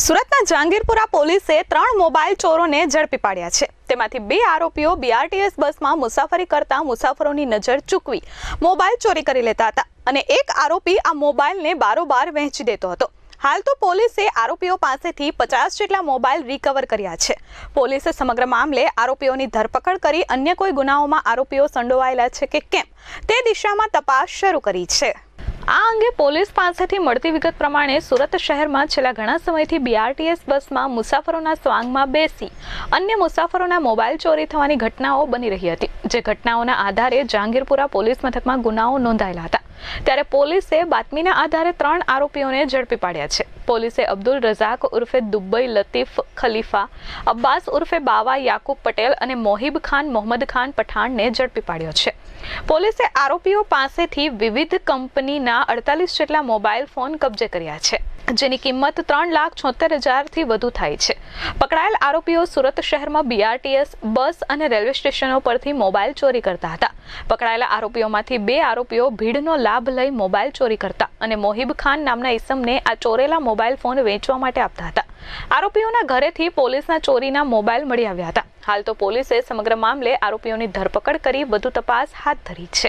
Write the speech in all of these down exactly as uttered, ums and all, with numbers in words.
સુરતના જહાંગીરપુરા પોલીસે ત્રણ મોબાઈલ ચોરોને ઝડપી પાડ્યા છે। તેમાંથી બે આરોપીઓ બીઆરટીએસ બસમાં મુસાફરી કરતા મુસાફરોની નજર ચૂકવી મોબાઈલ ચોરી કરી લેતા હતા અને એક આરોપી આ મોબાઈલને બારોબાર વહેંચી દેતો હતો। हाल तो पोलीसे आरोपीओ पासेथी पचास जेटला मोबाइल रिकवर कर्या छे। पोलीसे समग्र मामले आरोपीओनी धरपकड़ करी अन्य कोई गुनाओमां आरोपीओ संडोवायेला छे के केम ते दिशामां तपास शरू करी छे। आ अंगे पोलीस पासेथी मळती विगत प्रमाणे सूरत शहेरमां छेल्ला घणा समयथी बीआरटीएस बसमां मुसाफरोना स्वांगमां बेसी अन्य मुसाफरोना मोबाइल चोरी थवानी घटनाओ बनी रही हती, जे घटनाओना आधारे जहांगीरपुरा पोलीस मथकमां गुनाओ नोंधायेला हता। त्यारे पोलीसे बातमीना आधारे त्रण आरोपीओने झड़पी पाड्या छे। पोलीसे अब्दुल रजाक उर्फे दुबई लतीफ खलीफा, अब्बास उर्फे बावा याकूब पटेल अने मोहिब खान मोहम्मद खान पठाण ने झड़पी पाड्यो छे। पोलीसे आरोपीओ पासेथी विविध कंपनीना अड़तालीस जेटला मोबाइल फोन कब्जे कर्या छे, जेनी किंमत त्रण लाख छोतेर हजार थी वधु थाय छे। पकड़ाયેલ आरोपीओ सूरत शहेरमां बीआरटीएस बस अने रेलवे स्टेशनों परथी मोबाइल चोरी करता हता। पकड़ाયેલા आरोपीओमांथी बे आरोपीओ भीड़नो लाभ लई मोबाइल चोरी करता अने मोहिब खान नामना इसमने आ चोरेला मोबाइल फोन वेचवा माटे आपता हता। आरोपीओना घरेथी पोलीसना चोरीना मोबाइल मळी आव्या हता। हाल तो पोलीसे समग्र मामले आरोपीओनी धरपकड़ करी વધુ તપાસ હાથ ધરી છે।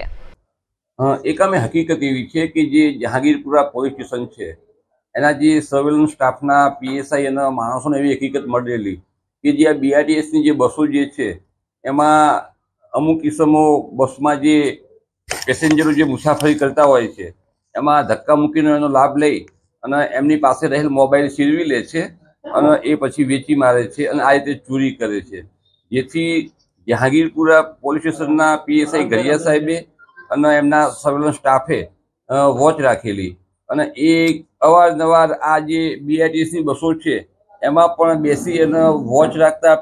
એકામે હકીકત એવી છે કે જે જહાંગીરપુરા પોલીસ સ્ટેશન છે એના જે સર્વેલન્સ સ્ટાફના પીએસઆઈ અને માણસોને એવી હકીકત મળેલી કે જે આ બીઆરટીએસની જે બસો જે છે એમાં અમુક કિસ્સામાં બસમાં જે પેસેન્જરો જે મુસાફરી કરતા હોય છે એમાં ધક્કા મૂકીને એનો લાભ લઈ અને એમની પાસે રહેલ મોબાઈલ છીનવી લે છે અને એ પછી વેચી મારે છે અને આ રીતે ચોરી કરે છે, જેથી જહાંગીરપુરા પોલીસ સ્ટેશનના પીએસઆઈ ઘડિયા સાહેબે અને એમના સર્વેલન્સ સ્ટાફે વોચ રાખેલી અને એ અવારનવાર આ જે બીઆરટીએસની બસો છે એમાં પણ બેસી અને વોચ રાખતા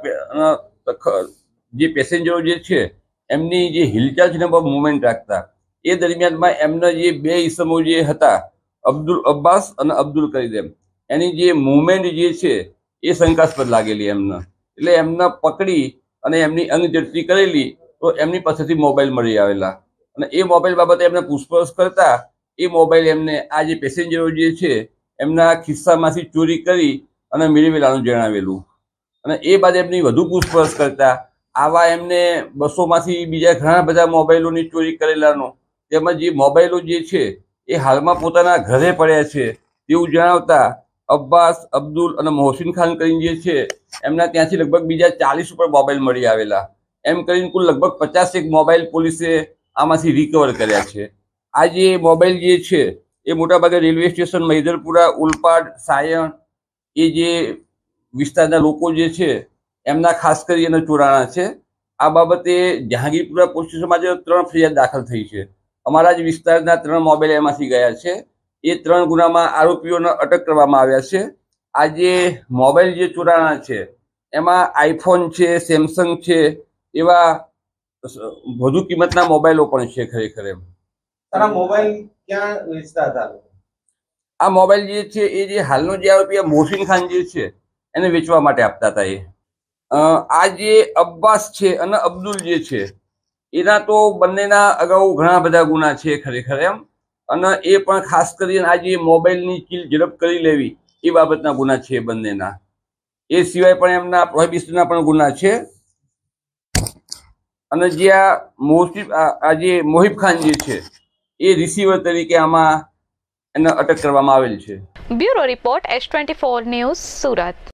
જે પેસેન્જરો જે છે એમની જે હિલચાલ છે એમાં મુવમેન્ટ રાખતા। એ દરમિયાનમાં એમના જે બે ઈસમો જે હતા અબ્દુલ અબ્બાસ અને અબ્દુલ કરીમ એની જે મુવમેન્ટ જે છે એ શંકાસ્પદ લાગેલી એમને, એટલે એમને પકડી અને એમની અંગ ઝડપી કરેલી તો એમની પાસેથી મોબાઈલ મળી આવેલા અને એ મોબાઈલ બાબતે એમને પૂછપરછ કરતા એ મોબાઈલ એમને આ જે પેસેન્જરો જે છે એમના ખિસ્સામાંથી ચોરી કરી અને મેળવેલાનું જણાવેલું અને એ બાદ એમની વધુ પૂછપરછ કરતા આવા એમને બસોમાંથી બીજા ઘણા બધા મોબાઈલોની ચોરી કરેલાનો તેમજ જે મોબાઈલો જે છે એ હાલમાં પોતાના ઘરે પડ્યા છે તેવું જણાવતા અબ્બાસ અબ્દુલ અને મોહસિન ખાન કરીને જે છે એમના ત્યાંથી લગભગ બીજા ચાલીસ ઉપર મોબાઈલ મળી આવેલા, એમ કરીને કુલ લગભગ પચાસ એક મોબાઈલ પોલીસે આમાંથી રિકવર કર્યા છે। આ જે મોબાઈલ જે છે એ મોટાભાગે રેલવે સ્ટેશન મહિધરપુરા ઉલપાડ સાયણ એ જે વિસ્તારના લોકો જે છે એમના ખાસ કરીને ચોરાણા છે। આ બાબતે જહાંગીરપુરા પોલીસ સ્ટેશનમાં જે ત્રણ ફરિયાદ દાખલ થઈ છે। અમારા જ વિસ્તારના ત્રણ મોબાઈલ એમાંથી ગયા છે। એ ત્રણ ગુનામાં આરોપીઓને અટક કરવામાં આવ્યા છે। આ જે મોબાઈલ જે ચોરાણા છે એમાં આઈફોન છે, સેમસંગ છે, એવા વધુ કિંમતના મોબાઈલો પણ છે ખરેખર એમ। આ મોબાઈલ ક્યાં વેચતા હતા? આ મોબાઈલ જે છે એ જે હાલનો જે આરોપી મોહસિન ખાન જે છે એને વેચવા માટે આપતા હતા। એ આ જે અબ્બાસ છે અને અબ્દુલ જે છે એના તો બંનેના અગાઉ ઘણા બધા ગુના છે ખરેખર એમ અને એ પણ ખાસ કરીને આ જે મોબાઈલની ચીલ ઝડપ કરી લેવી એ બાબતના ગુના છે બંનેના। એ સિવાય પણ એમના પ્રોહિબિશનના પણ ગુના છે અને જે આ મોહિબ આ જે મોહિબ ખાન જે છે એ રિસીવર તરીકે આમાં એને અટક કરવામાં આવેલ છે। Bureau report S twenty four news Surat.